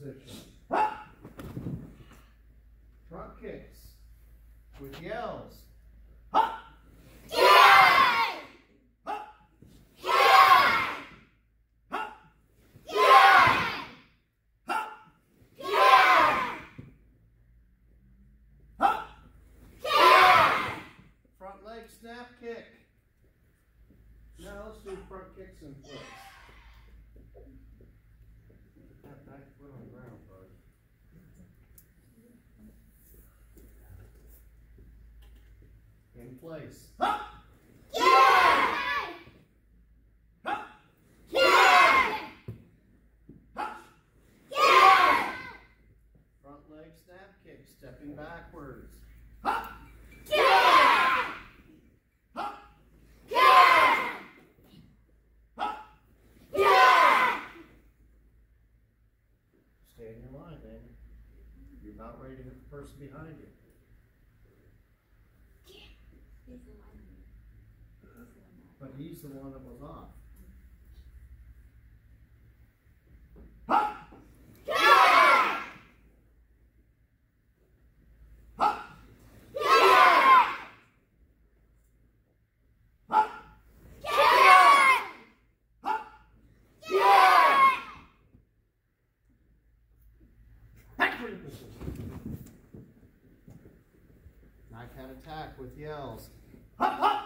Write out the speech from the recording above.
position. Front kicks with yells. Front leg snap kick. Now let's do front kicks and flips. That back foot on the ground, bud. In place. Front leg snap kick, stepping backwards. Stay in your line, Daniel. You're not ready to hit the person behind you. But he's the one that was off. Knife hand attack with yells.